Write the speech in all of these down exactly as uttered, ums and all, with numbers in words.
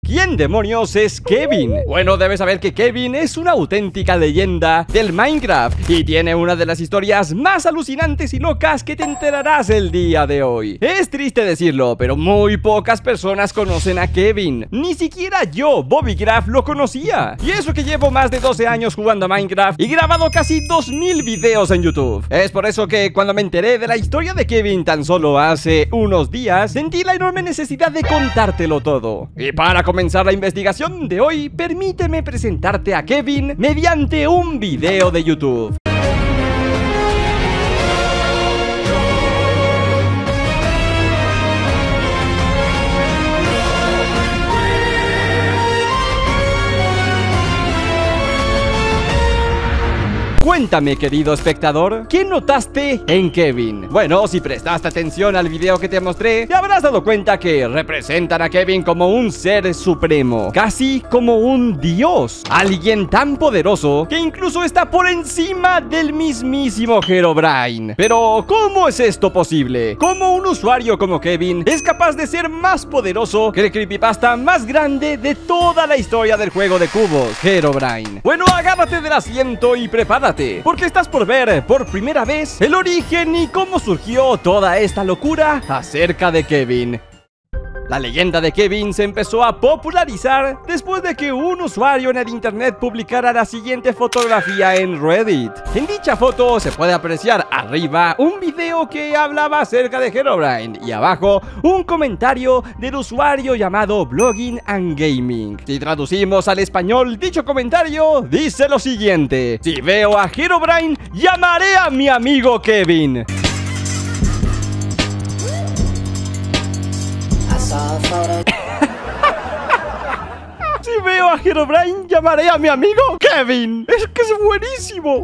¿Quién demonios es Kevin? Bueno, debes saber que Kevin es una auténtica leyenda del Minecraft y tiene una de las historias más alucinantes y locas que te enterarás el día de hoy. Es triste decirlo, pero muy pocas personas conocen a Kevin. Ni siquiera yo, Bobbycraft, lo conocía. Y eso que llevo más de doce años jugando a Minecraft y grabado casi dos mil videos en YouTube. Es por eso que cuando me enteré de la historia de Kevin tan solo hace unos días, sentí la enorme necesidad de contártelo todo. Y para comenzar la investigación de hoy, permíteme presentarte a Kevin mediante un video de YouTube. Cuéntame, querido espectador, ¿qué notaste en Kevin? Bueno, si prestaste atención al video que te mostré, te habrás dado cuenta que representan a Kevin como un ser supremo, casi como un dios, alguien tan poderoso que incluso está por encima del mismísimo Herobrine. Pero, ¿cómo es esto posible? ¿Cómo un usuario como Kevin es capaz de ser más poderoso que el creepypasta más grande de toda la historia del juego de cubos, Herobrine? Bueno, agárrate del asiento y prepárate, porque estás por ver por primera vez el origen y cómo surgió toda esta locura acerca de Kevin. La leyenda de Kevin se empezó a popularizar después de que un usuario en el internet publicara la siguiente fotografía en Reddit. En dicha foto se puede apreciar arriba un video que hablaba acerca de Herobrine y abajo un comentario del usuario llamado Blogging and Gaming. Si traducimos al español, dicho comentario dice lo siguiente: si veo a Herobrine, llamaré a mi amigo Kevin. Si veo a Herobrine, llamaré a mi amigo Kevin. Es que es buenísimo.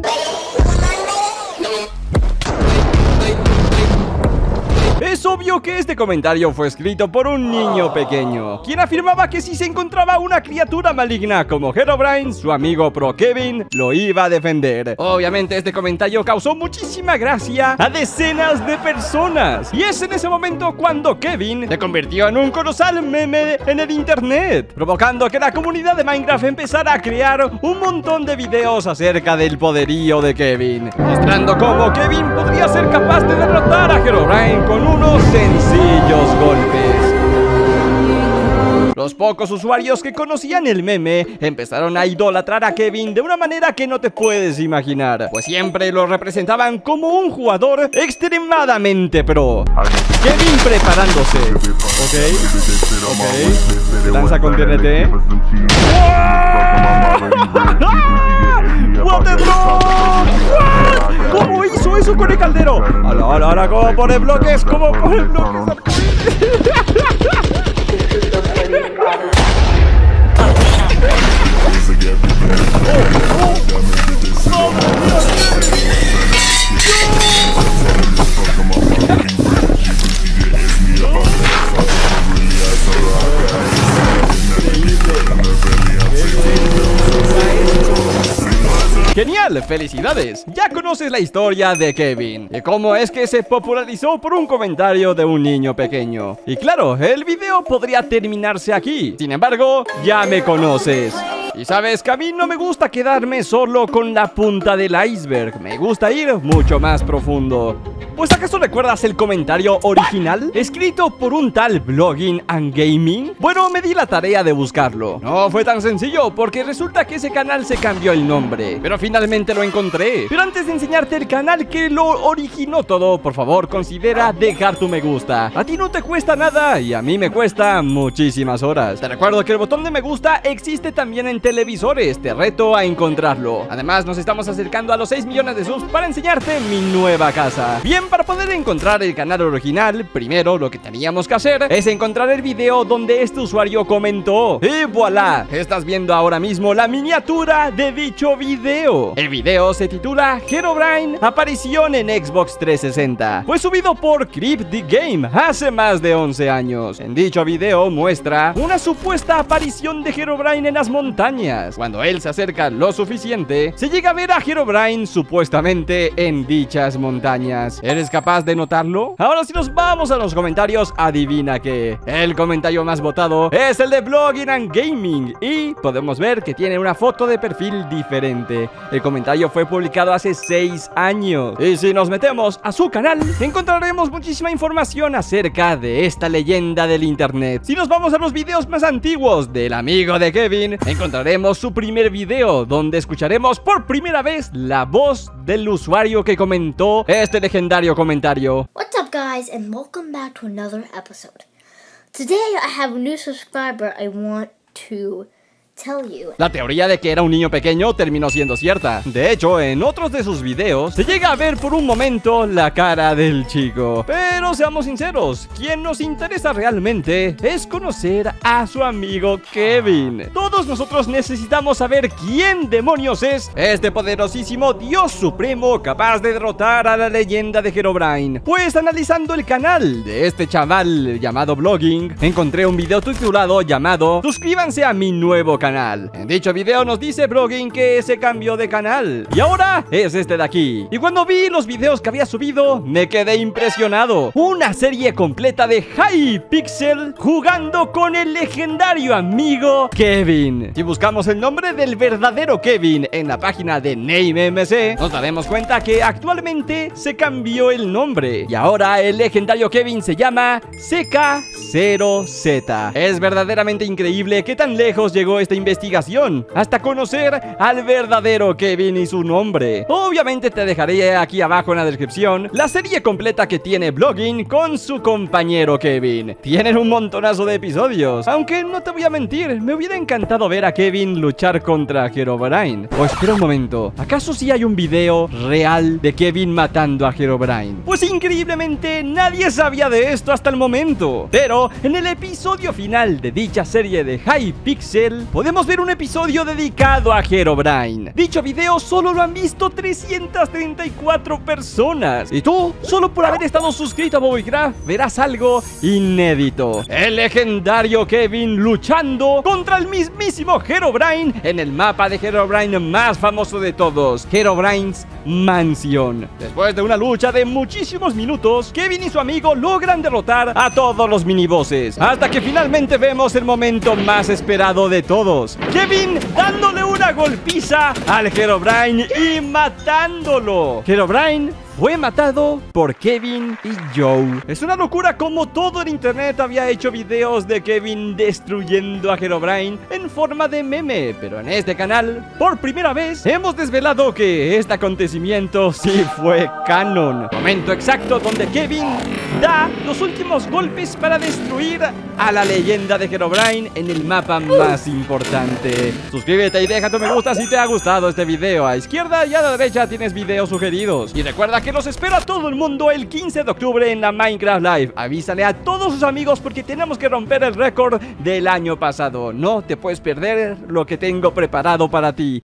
Es obvio que este comentario fue escrito por un niño pequeño, quien afirmaba que si se encontraba una criatura maligna como Herobrine, su amigo pro Kevin lo iba a defender. Obviamente este comentario causó muchísima gracia a decenas de personas, y es en ese momento cuando Kevin se convirtió en un colosal meme en el internet, provocando que la comunidad de Minecraft empezara a crear un montón de videos acerca del poderío de Kevin, mostrando cómo Kevin podría ser capaz de derrotar a Herobrine con unos sencillos golpes. Los pocos usuarios que conocían el meme empezaron a idolatrar a Kevin de una manera que no te puedes imaginar, pues siempre lo representaban como un jugador extremadamente pro. Kevin preparándose. Ok, ok. Lanza con T N T. ¡What the fuck! ¿Cómo hizo eso con el caldero? Ahora, ahora, ahora, ¿cómo pone bloques? ¿Cómo pone bloques? ¡Genial! ¡Felicidades! Ya conoces la historia de Kevin y cómo es que se popularizó por un comentario de un niño pequeño. Y claro, el video podría terminarse aquí. Sin embargo, ya me conoces. Y sabes que a mí no me gusta quedarme solo con la punta del iceberg. Me gusta ir mucho más profundo. Pues ¿acaso recuerdas el comentario original? Escrito por un tal Blogging and Gaming. Bueno, me di la tarea de buscarlo. No fue tan sencillo, porque resulta que ese canal se cambió el nombre, pero finalmente lo encontré. Pero antes de enseñarte el canal que lo originó todo, por favor considera dejar tu me gusta. A ti no te cuesta nada y a mí me cuesta muchísimas horas. Te recuerdo que el botón de me gusta existe también en televisores. Te reto a encontrarlo. Además nos estamos acercando a los seis millones de subs para enseñarte mi nueva casa. Bien, para poder encontrar el canal original, primero lo que teníamos que hacer es encontrar el video donde este usuario comentó. Y voilà, estás viendo ahora mismo la miniatura de dicho video. El video se titula Herobrine aparición en Xbox trescientos sesenta. Fue subido por Crypt the Game hace más de once años. En dicho video muestra una supuesta aparición de Herobrine en las montañas. Cuando él se acerca lo suficiente, se llega a ver a Herobrine supuestamente en dichas montañas. ¿Eres capaz de notarlo? Ahora si nos vamos a los comentarios, adivina que el comentario más votado es el de Blogging and Gaming y podemos ver que tiene una foto de perfil diferente. El comentario fue publicado hace seis años. Y si nos metemos a su canal, encontraremos muchísima información acerca de esta leyenda del internet. Si nos vamos a los videos más antiguos del amigo de Kevin, encontraremos su primer video donde escucharemos por primera vez la voz del usuario que comentó este legendario comentario. What's up guys and welcome back to another episode. Today I have a new subscriber I want to tell you. La teoría de que era un niño pequeño terminó siendo cierta. De hecho, en otros de sus videos se llega a ver por un momento la cara del chico. Pero seamos sinceros, quien nos interesa realmente es conocer a su amigo Kevin. Todos nosotros necesitamos saber quién demonios es este poderosísimo dios supremo capaz de derrotar a la leyenda de Herobrine. Pues analizando el canal de este chaval llamado Blogging, encontré un video titulado llamado "Suscríbanse a mi nuevo canal". canal. En dicho video nos dice Blogging que se cambió de canal y ahora es este de aquí. Y cuando vi los videos que había subido, me quedé impresionado. Una serie completa de Hypixel jugando con el legendario amigo Kevin. Si buscamos el nombre del verdadero Kevin en la página de NameMC, nos daremos cuenta que actualmente se cambió el nombre y ahora el legendario Kevin se llama C K cero Z. Es verdaderamente increíble que tan lejos llegó este investigación hasta conocer al verdadero Kevin y su nombre. Obviamente te dejaré aquí abajo en la descripción la serie completa que tiene Blogging con su compañero Kevin. Tienen un montonazo de episodios, aunque no te voy a mentir, me hubiera encantado ver a Kevin luchar contra Herobrine. O espera un momento, ¿acaso sí hay un video real de Kevin matando a Herobrine? Pues increíblemente nadie sabía de esto hasta el momento, pero en el episodio final de dicha serie de Hypixel podemos ver un episodio dedicado a Herobrine. Dicho video solo lo han visto trescientas treinta y cuatro personas. Y tú, solo por haber estado suscrito a Bobbycraft, verás algo inédito. El legendario Kevin luchando contra el mismísimo Herobrine en el mapa de Herobrine más famoso de todos, Herobrine's Mansion. Después de una lucha de muchísimos minutos, Kevin y su amigo logran derrotar a todos los minibosses, hasta que finalmente vemos el momento más esperado de todos: Kevin dándole una golpiza al Herobrine y matándolo. Herobrine fue matado por Kevin y Joe. Es una locura como todo el internet había hecho videos de Kevin destruyendo a Herobrine en forma de meme, pero en este canal, por primera vez, hemos desvelado que este acontecimiento sí fue canon. Momento exacto donde Kevin da los últimos golpes para destruir a la leyenda de Herobrine en el mapa más importante. Suscríbete y deja tu me gusta si te ha gustado este video. A izquierda y a la derecha tienes videos sugeridos. Y recuerda que los espera todo el mundo el quince de octubre en la Minecraft Live. Avísale a todos sus amigos porque tenemos que romper el récord del año pasado. No te puedes perder lo que tengo preparado para ti.